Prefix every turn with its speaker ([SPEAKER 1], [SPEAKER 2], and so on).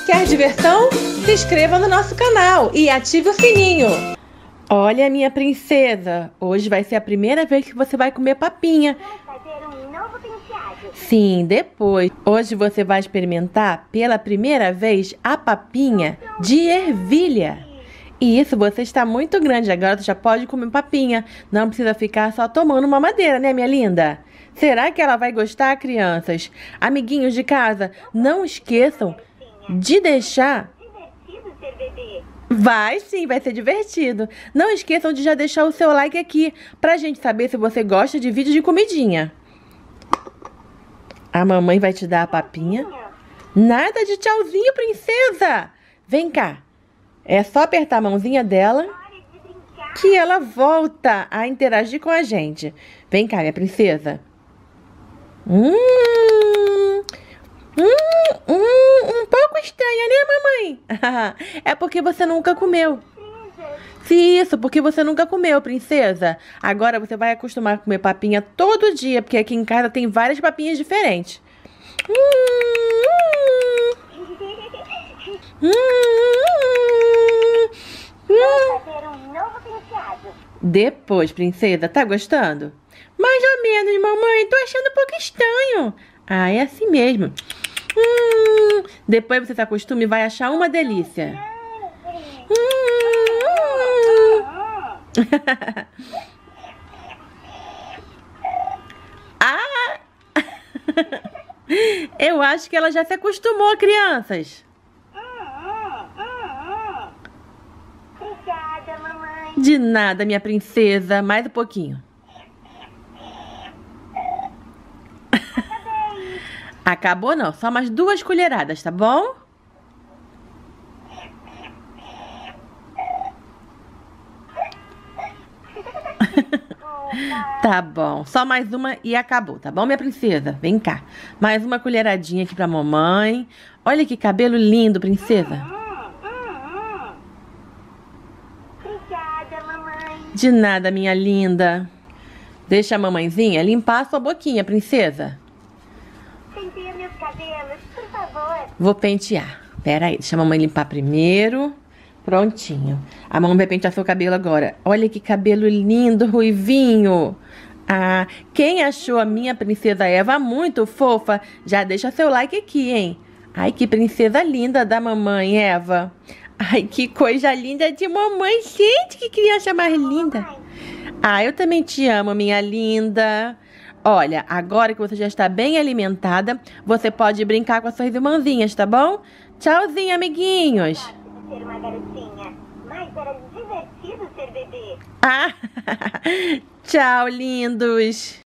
[SPEAKER 1] Quer diversão? Se inscreva no nosso canal e ative o sininho. Olha, minha princesa, hoje vai ser a primeira vez que você vai comer papinha.
[SPEAKER 2] Vamos fazer um novo penteado.
[SPEAKER 1] Sim, depois. Hoje você vai experimentar pela primeira vez a papinha de ervilha. E isso, você está muito grande, agora você já pode comer papinha. Não precisa ficar só tomando mamadeira, né, minha linda? Será que ela vai gostar, crianças? Amiguinhos de casa, não esqueçam de deixar...
[SPEAKER 2] Divertido ser bebê.
[SPEAKER 1] Vai sim, vai ser divertido. Não esqueçam de já deixar o seu like aqui, pra gente saber se você gosta de vídeo de comidinha. A mamãe vai te dar a papinha. Nada de tchauzinho, princesa! Vem cá. É só apertar a mãozinha dela
[SPEAKER 2] Hora de brincar.
[SPEAKER 1] que ela volta a interagir com a gente. Vem cá, minha princesa. Um pouco estranha, né, mamãe? É porque você nunca comeu. Sim, isso, porque você nunca comeu, princesa. Agora você vai acostumar a comer papinha todo dia, porque aqui em casa tem várias papinhas diferentes.
[SPEAKER 2] Vamos fazer um novo penteado.
[SPEAKER 1] Depois, princesa, tá gostando? Mais ou menos, mamãe. Tô achando um pouco estranho. Ah, é assim mesmo. Depois você se acostuma e vai achar uma delícia. Ah! Eu acho que ela já se acostumou, crianças.
[SPEAKER 2] Obrigada, mamãe.
[SPEAKER 1] De nada, minha princesa. Mais um pouquinho. Acabou não, só mais 2 colheradas, tá bom? Tá bom, só mais uma e acabou, tá bom, minha princesa? Vem cá, mais uma colheradinha aqui pra mamãe. Olha que cabelo lindo, princesa.
[SPEAKER 2] Obrigada, mamãe.
[SPEAKER 1] De nada, minha linda. Deixa a mamãezinha limpar a sua boquinha, princesa.
[SPEAKER 2] Penteia meus cabelos, por favor.
[SPEAKER 1] Vou pentear. Pera aí, deixa a mamãe limpar primeiro. Prontinho. A mamãe vai pentear seu cabelo agora. Olha que cabelo lindo, ruivinho. Ah, quem achou a minha princesa Eva muito fofa, já deixa seu like aqui, hein? Ai, que princesa linda da mamãe, Eva. Ai, que coisa linda de mamãe. Gente, que criança mais linda. Ah, eu também te amo, minha linda. Olha, agora que você já está bem alimentada, você pode brincar com as suas irmãzinhas, tá bom? Tchauzinho, amiguinhos.
[SPEAKER 2] Ser uma garotinha, mas era divertido ser bebê.
[SPEAKER 1] Ah, tchau, lindos.